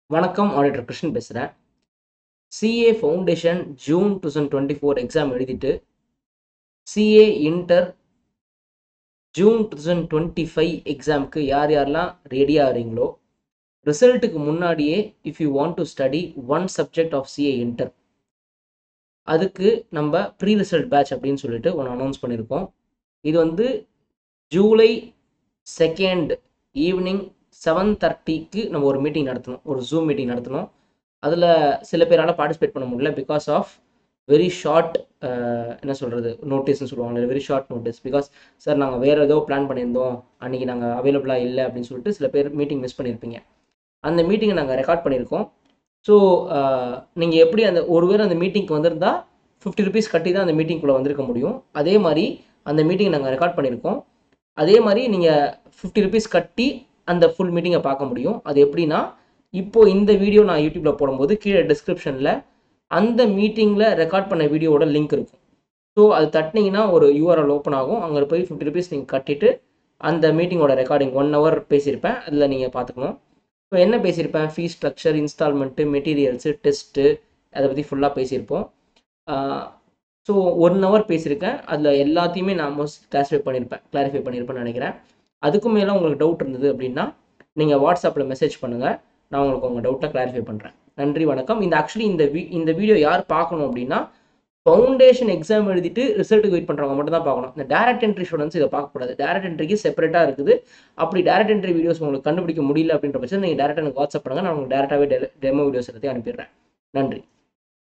வணக்கம் ஆடிட்டர் கிருஷ்ணன் பேசுகிறேன். CA foundation June 2024 exam எழுதிட்டு சிஏ இன்டர் ஜூன் 2025 எக்ஸாமுக்கு யார் யாரெல்லாம் ரெடி ஆகிறீங்களோ ரிசல்ட்டுக்கு முன்னாடியே if you want to study one subject of CA inter அதுக்கு நம்ம ப்ரீ ரிசல்ட் பேட்ச் அப்படின்னு சொல்லிட்டு ஒன்று அனௌன்ஸ் பண்ணியிருக்கோம். இது வந்து ஜூலை 2 ஈவினிங் 7:30க்கு நம்ம ஒரு மீட்டிங் நடத்தணும், ஒரு ஜூம் மீட்டிங் நடத்தணும். அதில் சில பேரால் பார்ட்டிசிபேட் பண்ண முடியல பிகாஸ் ஆஃப் வெரி ஷார்ட் என்ன சொல்கிறது நோட்டீஸ்னு சொல்லுவாங்க, very short notice. Because sir நாங்கள் வேறு ஏதோ பிளான் பண்ணியிருந்தோம், அன்றைக்கி நாங்கள் அவைலபிளாக இல்லை அப்படின்னு சொல்லிட்டு சில பேர் மீட்டிங் மிஸ் பண்ணியிருப்பீங்க. அந்த மீட்டிங்கை நாங்கள் ரெக்கார்ட் பண்ணியிருக்கோம். ஸோ நீங்கள் எப்படி அந்த ஒருவேளை அந்த மீட்டிங்க்கு வந்திருந்தா 50 rupees கட்டி தான் அந்த மீட்டிங்குள்ளே வந்திருக்க முடியும். அதே மாதிரி அந்த மீட்டிங்கை நாங்கள் ரெக்கார்ட் பண்ணியிருக்கோம். அதே மாதிரி நீங்கள் 50 rupees கட்டி அந்த ஃபுல் மீட்டிங்கை பார்க்க முடியும். அது எப்படின்னா, இப்போது இந்த வீடியோ நான் யூடியூப்பில் போடும்போது கீழே டிஸ்கிரிப்ஷனில் அந்த மீட்டிங்கில் ரெக்கார்ட் பண்ண வீடியோவோட லிங்க் இருக்கும். ஸோ அது தட்டினீங்கன்னா ஒரு யூஆர்எல் ஓப்பன் ஆகும். அங்கே போய் 50 rupees நீங்கள் கட்டிட்டு அந்த மீட்டிங்கோட ரெக்கார்டிங் 1 hour பேசியிருப்பேன், அதில் நீங்கள் பார்த்துக்கணும். ஸோ என்ன பேசியிருப்பேன், fee structure, instalment, materials, test, அதை பற்றி ஃபுல்லாக பேசியிருப்போம். ஸோ 1 hour பேசியிருக்கேன். அதில் எல்லாத்தையுமே நான் மோஸ்ட் கிளாரிஃபை பண்ணியிருப்பேன்னு நினைக்கிறேன். அதுக்கும் மேலே உங்களுக்கு டவுட் இருந்தது அப்படின்னா நீங்கள் வாட்ஸ்அப்பில் மெசேஜ் பண்ணுங்கள், நான் உங்களுக்கு உங்கள் டவுட்டை கிளாரிஃபை பண்ணுறேன். நன்றி, வணக்கம். இந்த வீடியோ யார் பார்க்கணும் அப்படின்னா, ஃபவுண்டேஷன் எக்ஸாம் எழுதிட்டு ரிசல்ட்டுக்கு வெயிட் பண்ணுறவங்க மட்டும் தான் பார்க்கணும். இந்த டேரக்ட் என்ட்ரி ஸ்டூடெண்ட்ஸ் இதை பார்க்கக்கூடாது. டேரக்ட் என்ட்ரிக்கு செப்பரேட்டாக இருக்குது. அப்படி டேரக்ட் என்ட்ரி வீடியோஸ் உங்களுக்கு கண்டுபிடிக்க முடியல அப்படின்ற பட்சத்தில் நீங்கள் டேரக்டாக எனக்கு வாட்ஸ்அப் பண்ணுங்கள், நான் உங்களுக்கு டேரெக்டாகவே டெமோ வீடியோஸ் எல்லாத்தையும் அனுப்பிடுறேன். நன்றி.